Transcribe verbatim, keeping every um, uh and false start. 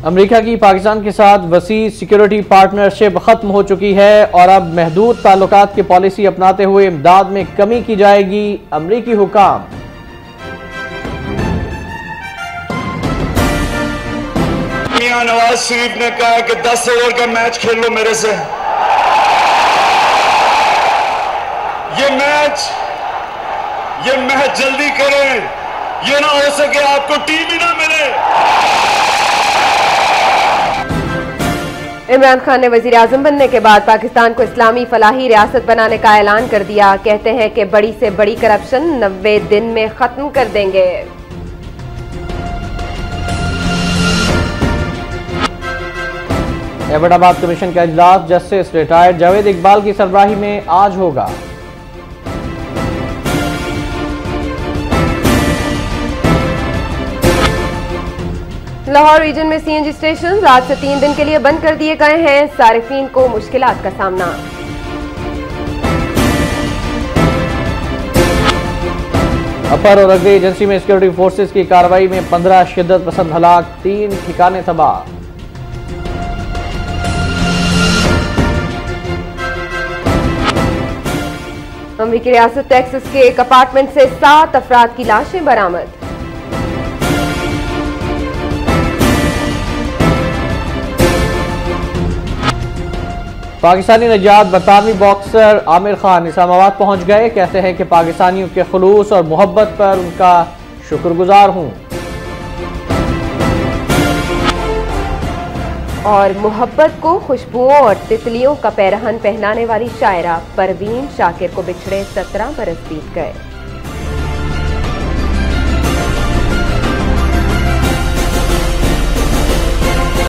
America की पाकिस्तान के साथ वसी सिक्योरिटी पार्टनरशिप खत्म हो चुकी है और अब महदूद ताल्लुकात की पॉलिसी अपनाते हुए इमदाद में कमी की जाएगी। अमरीकी हुकाम। मियां नवाज शरीफ ने कहा कि दस ओवर का मैच खेल लो मेरे से। ये मैच ये मैच जल्दी करें, ये ना हो सके आपको टीम ही ना मिले। इमरान खान ने वजीर आजम बनने के बाद पाकिस्तान को इस्लामी फलाही रियासत बनाने का ऐलान कर दिया। कहते हैं कि बड़ी से बड़ी करप्शन नब्बे दिन में खत्म कर देंगे। एबटाबाद कमीशन का इजलास जस्टिस रिटायर्ड जावेद इकबाल की सरबराही में आज होगा। लाहौर रीजन में सीएनजी स्टेशन आज से तीन दिन के लिए बंद कर दिए गए हैं। सारिफीन को मुश्किलात का सामना। अपर और अग्री एजेंसी में सिक्योरिटी फोर्सेस की कार्रवाई में पंद्रह शिद्दत पसंद हलाक, तीन ठिकाने तबाह। अमेरिकी रियासत टेक्सास के एक अपार्टमेंट से सात अफराद की लाशें बरामद। पाकिस्तानी नजात बरतानवी बॉक्सर आमिर खान इस्लामाबाद पहुंच गए। कहते हैं कि पाकिस्तानियों के खुलूस और मोहब्बत पर उनका शुक्रगुजार हूं। और मोहब्बत को खुशबुओं और तितलियों का पैरहन पहनाने वाली शायरा परवीन शाकिर को बिछड़े सत्रह बरस बीत गए।